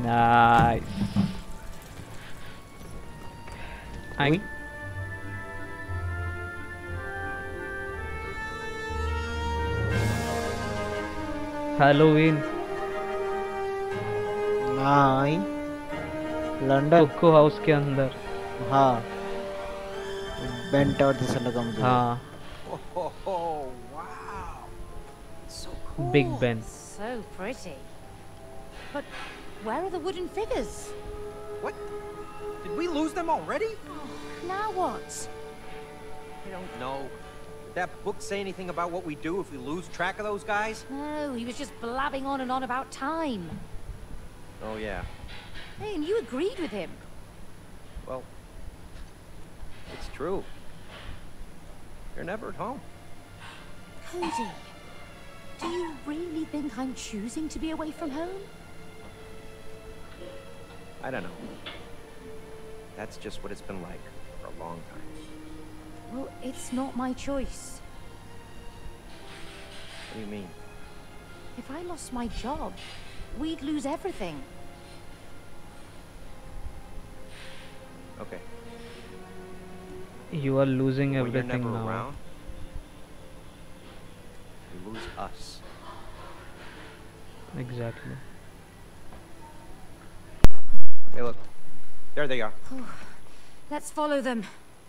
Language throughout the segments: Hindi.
नाइस। हैलोवीन नहीं लंदन कोको हाउस के अंदर। हाँ बेन टावर जैसा लगा मुझे। हाँ Big Ben. So pretty. But where are the wooden figures? What? Did we lose them already? Now what? I don't know. Did that book say anything about what we do if we lose track of those guys? No, he was just blabbing on and on about time. Oh yeah. Hey, and you agreed with him. Well, it's true. You're never at home. Cody, do you really think I'm choosing to be away from home? I don't know. That's just what it's been like for a long time. Well, it's not my choice. What do you mean? If I lost my job, we'd lose everything. Okay. You are losing When everything you're never now. around, you lose us. Exactly. Hey, look. There they are. Let's follow them.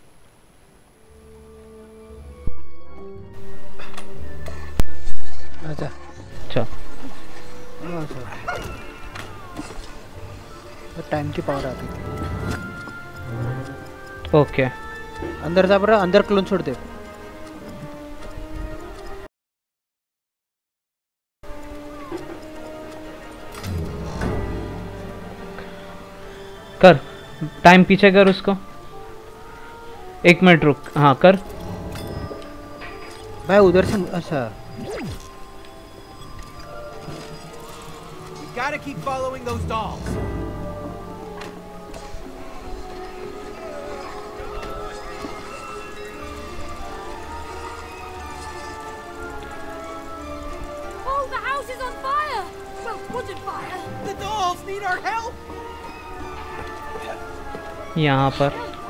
अच्छा अच्छा तो टाइम की पावर आती थी। ओके अंदर जा रहा अंदर क्लोन छोड़ दे। कर टाइम पीछे कर उसको। 1 मिनट रुक। हाँ कर भाई उधर से। अच्छा Gotta keep following those dolls. Oh, the house is on fire! Well, wooden fire. The dolls need our help. यहाँ पर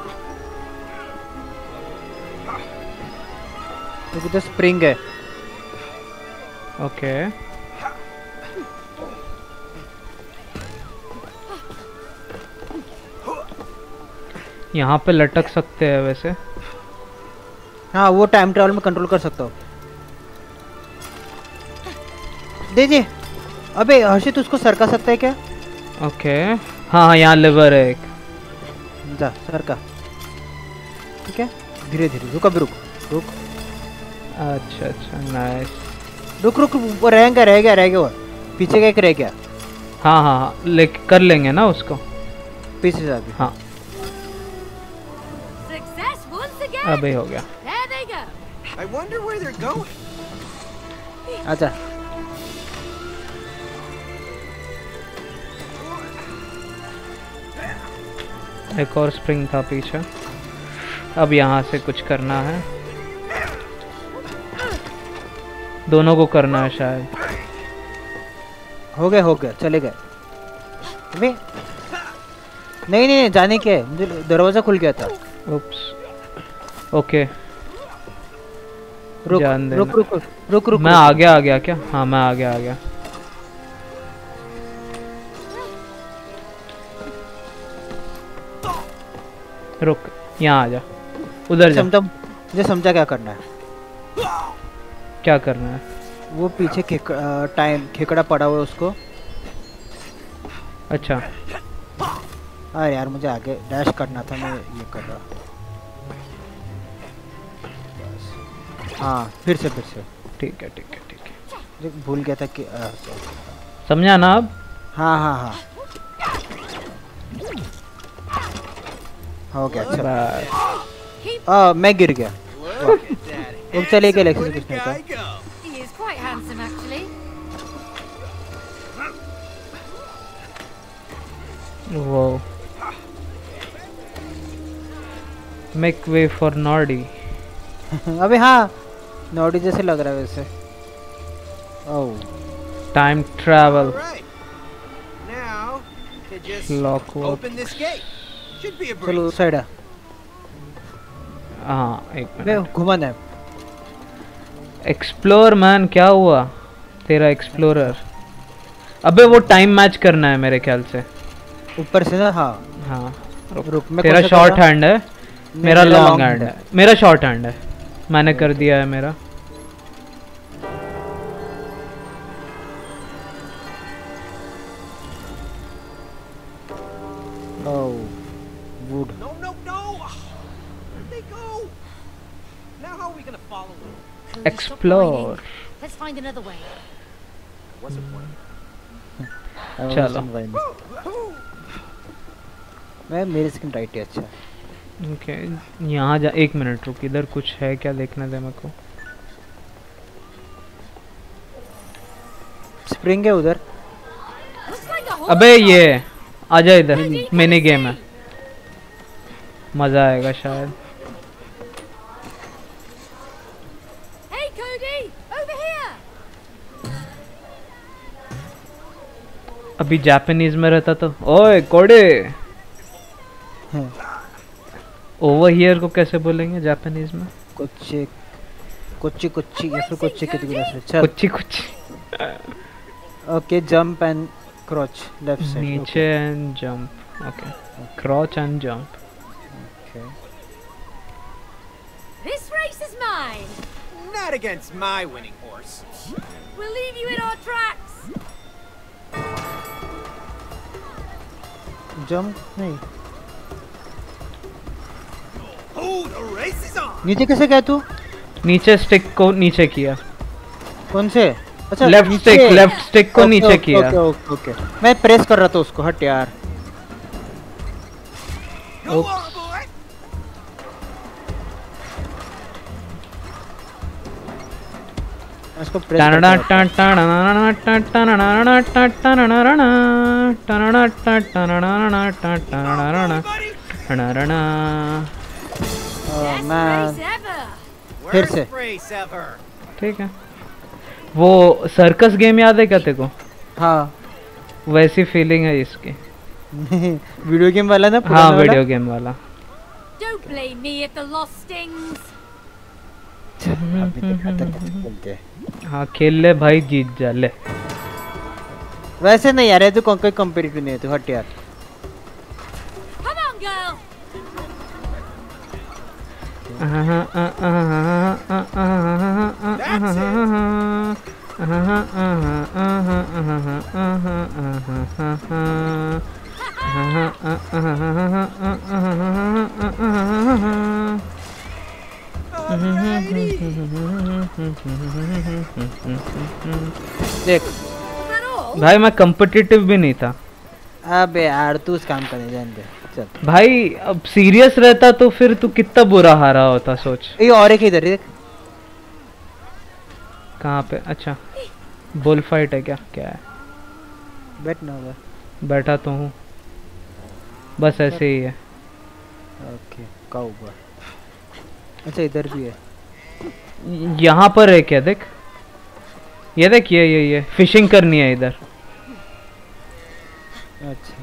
तो उधर स्प्रिंग है। ओके यहाँ पे लटक सकते हैं वैसे। हाँ वो टाइम ट्रैवल में कंट्रोल कर सकता हो। दीजिए। अबे हर्षित उसको सरका सकता है क्या? ओके हाँ यहाँ लिवर है एक। जा सरका। ठीक है धीरे धीरे रुक अभी रुक रुक। अच्छा अच्छा नाइस। रुक रुक वो रह गया वो पीछे का एक रह गया। हाँ हाँ हाँ कर लेंगे ना उसको पीछे से अभी। हाँ Success once again. अभी हो गया। There they go. I wonder where they're going. आजा। एक और स्प्रिंग था पीछे। अब यहाँ से कुछ करना है। दोनों को करना है शायद। हो गया चले गए। अबे नहीं जाने के मुझे दरवाजा खुल गया था। उप्स ओके रुक रुक मैं आ गया क्या? हाँ मैं आ गया। रुक यहाँ आ जा। उधर जा। मुझे समझा क्या करना है। क्या करना है? वो पीछे टाइम खेकड़ा पड़ा हुआ है उसको। अच्छा अरे यार मुझे आगे डैश करना था मैं ये कर रहा। हाँ फिर से ठीक है भूल गया था कि समझा ना अब? हाँ हो गया। अच्छा मैं गिर गया। अब चले गए लेक्सी कुछ नहीं था। He is quite handsome actually. वो मेक वे फॉर नॉर्डी। अबे हाँ नॉर्डी जैसे लग रहा है वैसे। Oh time travel. to just Clockwork. open this gate. Should be a चलो breeze. उस साइड है। हाँ एक बे मिनट। घुमाना है। एक्सप्लोर मैन, क्या हुआ तेरा एक्सप्लोरर? अबे वो टाइम मैच करना है मेरे ख्याल से। ऊपर से ना, हाँ। हाँ रुक, मैं तेरा कौन सा शॉर्ट कर रहा? हैंड है, नहीं, मेरा लॉन्ग long हैंड है। मेरा शॉर्ट हैंड है, मैंने कर दिया है मेरा। Oh, wood. No, no, no! Where'd they go? Now how are we gonna follow them? Cody, stop Explore. whining. Let's find another way. What's the point? I was चलो। in wine. मैं मेरी स्किन राइट है। अच्छा ओके यहाँ जा, एक मिनट रुक, इधर कुछ है क्या देखने दे मेरे को। स्प्रिंग है उधर। Looks like a अबे horse ये आजा इधर, मिनी गेम है, मजा आएगा शायद। Hey Cody, over here. अभी जापानीज में रहता तो ओए कोडे। ओवर हियर को कैसे बोलेंगे जापानीज में? कुछ कुछ कुछ या फिर कुछ की तरह से। चल कुछ कुछ। Okay, jump and crouch left side. नीचे and jump. Okay crouch and jump. Okay This race is mine. Not against my winning horse. We'll leave you in our tracks. Jump नहीं। Oh, the race is on. नीचे कैसे गया तू? नीचे स्टिक को नीचे किया, कौन से? अच्छा लेफ्ट नीचे। स्टिक, लेफ्ट स्टिक को ओके, नीचे ओके, किया। Okay okay okay. मैं प्रेस कर रहा था उसको। हट यार। Go on, boy. इसको प्रेस टाना करके रखा। टाना टाना टाना टाना टाना टाना Buddy. Best मैं race ever. फिर से। Worst race ever. ठीक है। वो सर्कस गेम याद है क्या तेरे को? हाँ वैसी फीलिंग है इसकी। वीडियो गेम वाला ना, हाँ पुराना वाला? वीडियो गेम वाला। Don't blame me if the loss stings. अभी दिखाता कैसे खेलते हैं। हाँ खेल ले भाई, जीत जा ले। वैसे नहीं यार, ये तो कोई कंपैरिजन नहीं है। तो हट यार। Come on, girl. देख Was that all? भाई मैं competitive भी नहीं था अबे यार, तू उस काम करने जान दे। चल भाई। अब सीरियस रहता तो फिर तू कितना बुरा हारा होता, सोच। ये और एक इधर देख। कहाँ पे? अच्छा बुल फाइट है क्या? क्या है? बैठ ना उधर। बैठा तो हूँ, बस ऐसे ही है। ओके काऊ हुआ। अच्छा इधर भी है। यहाँ पर है क्या? देख ये देख, ये फिशिंग करनी है इधर। अच्छा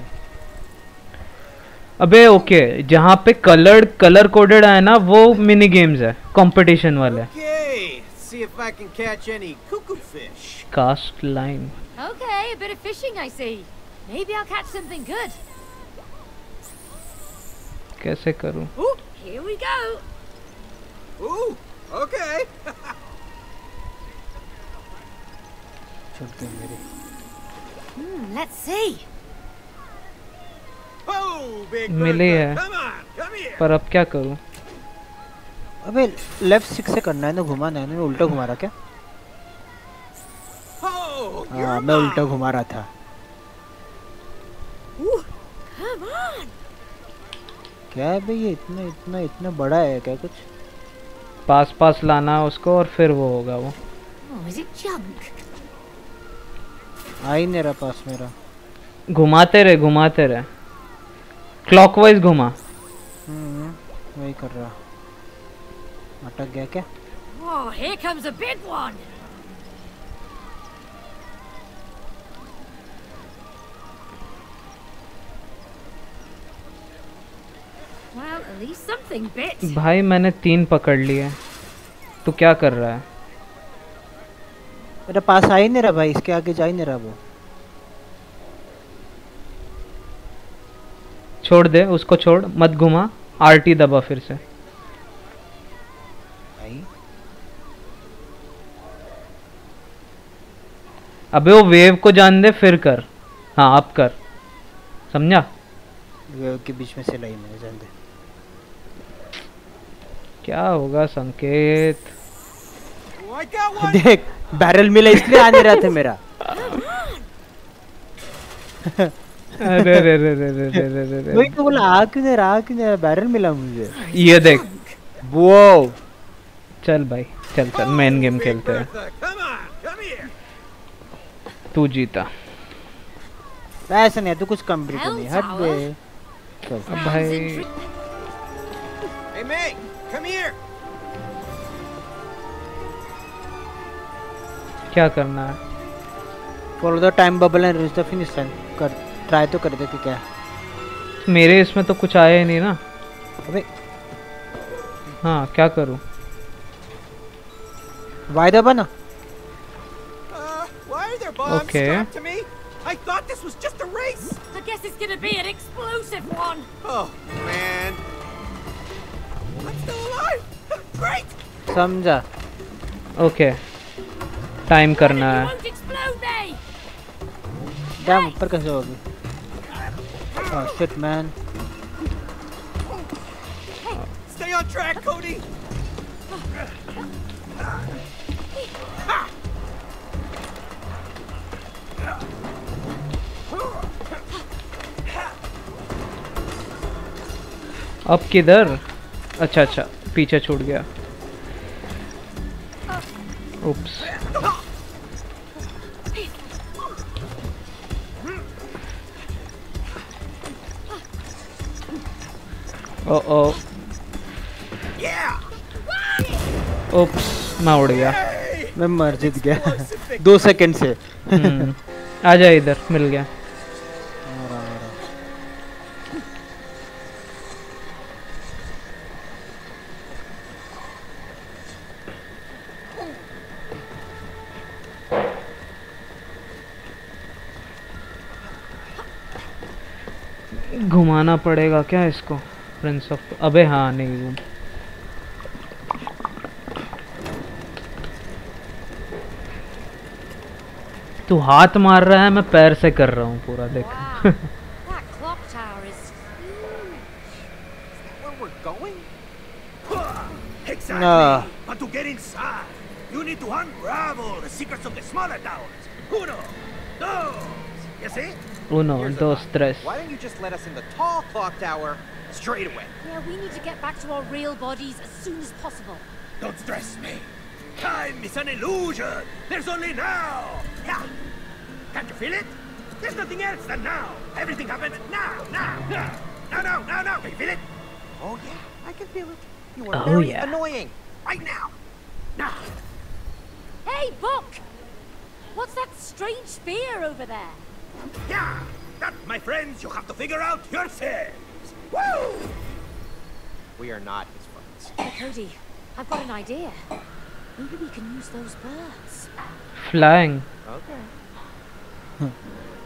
अबे ओके, जहाँ पे कलर कोडेड है ना, वो मिनी गेम्स है कंपटीशन वाले। Okay, see if I can catch any cuckoo fish. Cast line. Okay, a bit of fishing, I see. Maybe I'll catch something good. कैसे करूँ? Ooh, here we go. Ooh, okay. चलते हैं मेरे। Let's see. Oh, big milli bird. है। Come on, come here. पर अब क्या करूँ? अबे लेफ्ट स्टिक से करना है ना, घुमाना है ना। उल्टा घुमा रहा क्या? Oh, हाँ you're मैं उल्टा mine. घुमा रहा था। Come on. क्या है भाई, ये इतना इतना इतना बड़ा है क्या कुछ? पास लाना है उसको और फिर वो होगा वो। Oh, is it junk? आ ही नहीं रहा पास मेरा। घुमाते रहे, क्लॉकवाइज घुमा। वही कर रहा। अटक गया क्या? Oh, here comes a big one. Well, at least something bit. भाई मैंने 3 पकड़ लिए। तू क्या कर रहा है? मेरे पास आ ही नहीं रहा भाई, इसके आगे जा ही नहीं रहा वो। छोड़ दे उसको, छोड़ मत घुमा। आरटी दबा फिर से। भाई अबे वो वेव को जान दे फिर कर। हाँ अब कर, समझा? वेव के बीच में से लाई मैंने, जान दे। क्या होगा संकेत? Oh, I got one. देख बैरल मिला इसलिए आ नहीं रहा था मेरा। अरे रे रे रे रे रे रे रे वही तो बोला, आ क्यों नहीं रहा, आ क्यों नहीं रहा, बैरल मिला मुझे। ये देख। वो चल भाई चल चल, मेन गेम खेलते हैं। Bertha, come on, come here. तू जीता। ऐसा नहीं, तू कुछ कंप्लीट नहीं, हट बे। चल अब भाई Hey, May, come here. क्या करना है? Follow the time bubble and reach the finish line. कर ट्राई तो कर देते क्या। मेरे इसमें तो कुछ आया ही नहीं ना। अबे हाँ क्या करूँ? वायदा बना। Why are there bombs Okay. strapped to me? I thought this was just a race. I guess it's gonna be an explosive one. Oh, man. I'm still alive. Great. समझा। ओके टाइम करना You है। won't explode me. डैम ऊपर कैसे होगी? Oh shit man. Stay on track, Cody. अब किधर? अच्छा अच्छा पीछे छूट गया। उप्स। ओ ओ Yeah. उप्स मैं उड़ गया। मैं मर जीत गया 2 सेकंड से। आ जा इधर, मिल गया। घुमाना पड़ेगा क्या इसको? प्रिंस ऑफ, अबे हाँ नहीं घूम। तू हाथ मार रहा है, मैं पैर से कर रहा हूँ पूरा, देख। Wow. That clock tower is huge. Where we're going? Exactly. Ah. But to get inside, you need to unravel the secrets of the smaller towers. Uno, dos. You see? Uno, Here's a dos, thought. tres. Why don't you just let us in the tall clock tower straight away? Yeah, we need to get back to our real bodies as soon as possible. Don't stress me. Time is an illusion. There's only now. Yeah. Can't you feel it? There's nothing else than now. Everything happens now, now, now. Now. Can you feel it? Oh yeah, I can feel it. You are Oh, very yeah. annoying. Right now. Now. Hey, Buck! What's that strange sphere over there? Yeah. That, my friends, you have to figure out yourselves. Woo! We are not his friends. Hey, Cody, I've got an idea. Maybe we can use those birds. Flying. Okay.